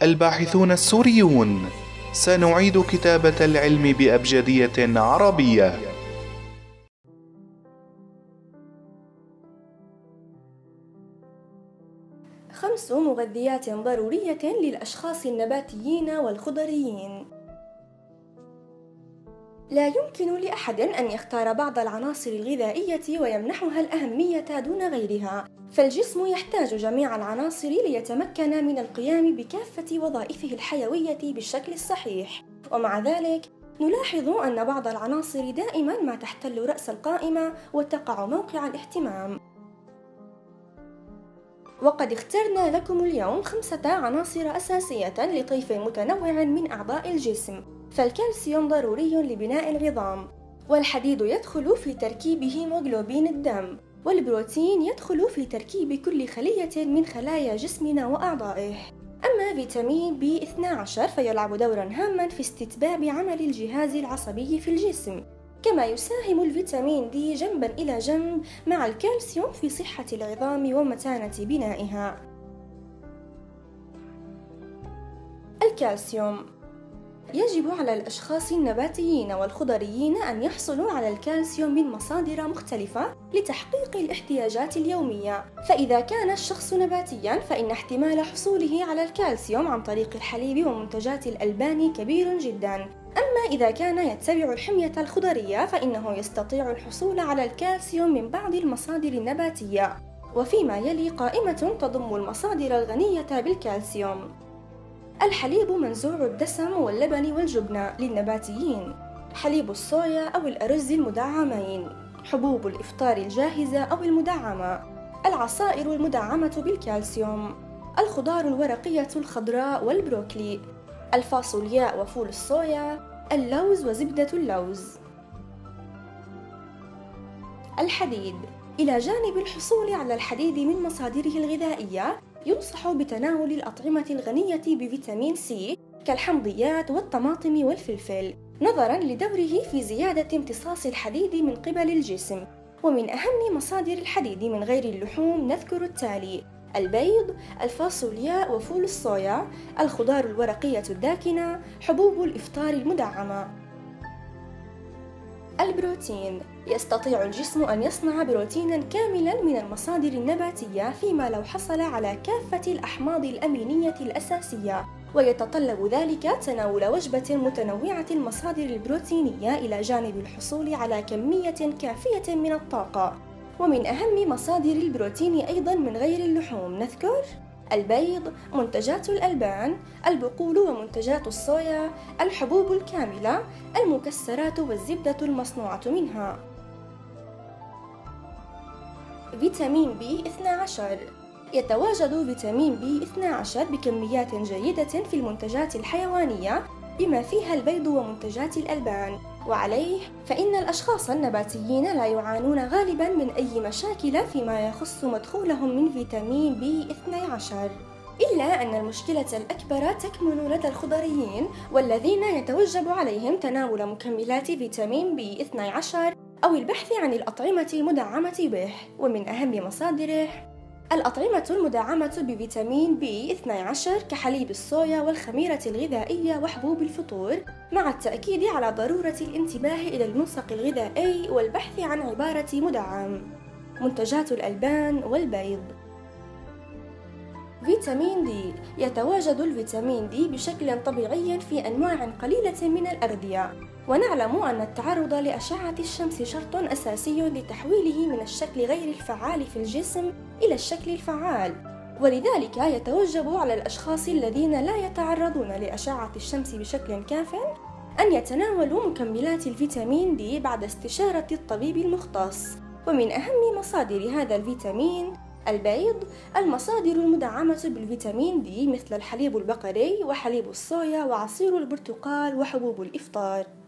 الباحثون السوريون، سنعيد كتابة العلم بأبجدية عربية. 5 مغذيات ضرورية للأشخاص النباتيين والخضريين. لا يمكن لأحد أن يختار بعض العناصر الغذائية ويمنحها الأهمية دون غيرها، فالجسم يحتاج جميع العناصر ليتمكن من القيام بكافة وظائفه الحيوية بالشكل الصحيح. ومع ذلك نلاحظ أن بعض العناصر دائما ما تحتل رأس القائمة وتقع موقع الاهتمام. وقد اخترنا لكم اليوم 5 عناصر أساسية لطيف متنوع من أعضاء الجسم. فالكالسيوم ضروري لبناء العظام، والحديد يدخل في تركيب هيموغلوبين الدم، والبروتين يدخل في تركيب كل خلية من خلايا جسمنا وأعضائه. أما فيتامين B12 فيلعب دورا هاما في استتباب عمل الجهاز العصبي في الجسم، كما يساهم الفيتامين D جنبا إلى جنب مع الكالسيوم في صحة العظام ومتانة بنائها. الكالسيوم يجب على الأشخاص النباتيين والخضريين أن يحصلوا على الكالسيوم من مصادر مختلفة لتحقيق الاحتياجات اليومية. فإذا كان الشخص نباتياً فإن احتمال حصوله على الكالسيوم عن طريق الحليب ومنتجات الألبان كبير جداً. أما إذا كان يتبع الحمية الخضرية فإنه يستطيع الحصول على الكالسيوم من بعض المصادر النباتية. وفيما يلي قائمة تضم المصادر الغنية بالكالسيوم: الحليب منزوع الدسم واللبن والجبن للنباتيين، حليب الصويا أو الأرز المدعمين، حبوب الإفطار الجاهزة أو المدعمة، العصائر المدعمة بالكالسيوم، الخضار الورقية الخضراء والبروكلي، الفاصولياء وفول الصويا، اللوز وزبدة اللوز. الحديد: إلى جانب الحصول على الحديد من مصادره الغذائية ينصح بتناول الأطعمة الغنية بفيتامين سي كالحمضيات والطماطم والفلفل، نظراً لدوره في زيادة امتصاص الحديد من قبل الجسم. ومن أهم مصادر الحديد من غير اللحوم نذكر التالي: البيض، الفاصولياء وفول الصويا، الخضار الورقية الداكنة، حبوب الإفطار المدعمة. البروتين: يستطيع الجسم أن يصنع بروتيناً كاملاً من المصادر النباتية فيما لو حصل على كافة الأحماض الأمينية الأساسية، ويتطلب ذلك تناول وجبة متنوعة المصادر البروتينية إلى جانب الحصول على كمية كافية من الطاقة. ومن أهم مصادر البروتين أيضاً من غير اللحوم نذكر البيض، منتجات الألبان، البقول ومنتجات الصويا، الحبوب الكاملة، المكسرات والزبدة المصنوعة منها. فيتامين B12: يتواجد فيتامين B12 بكميات جيدة في المنتجات الحيوانية بما فيها البيض ومنتجات الألبان، وعليه فإن الأشخاص النباتيين لا يعانون غالباً من أي مشاكل فيما يخص مدخولهم من فيتامين B12، إلا أن المشكلة الأكبر تكمن لدى الخضريين والذين يتوجب عليهم تناول مكملات فيتامين B12 أو البحث عن الأطعمة المدعمة به. ومن أهم مصادره الأطعمة المدعمة بفيتامين B12 كحليب الصويا والخميرة الغذائية وحبوب الفطور، مع التأكيد على ضرورة الانتباه إلى المنسق الغذائي والبحث عن عبارة مدعم. منتجات الألبان والبيض. فيتامين D: يتواجد الفيتامين D بشكل طبيعي في أنواع قليلة من الأغذية، ونعلم أن التعرض لأشعة الشمس شرط أساسي لتحويله من الشكل غير الفعال في الجسم إلى الشكل الفعال، ولذلك يتوجب على الأشخاص الذين لا يتعرضون لأشعة الشمس بشكل كاف أن يتناولوا مكملات الفيتامين D بعد استشارة الطبيب المختص. ومن أهم مصادر هذا الفيتامين البيض، المصادر المدعمة بالفيتامين D مثل الحليب البقري وحليب الصويا وعصير البرتقال وحبوب الإفطار.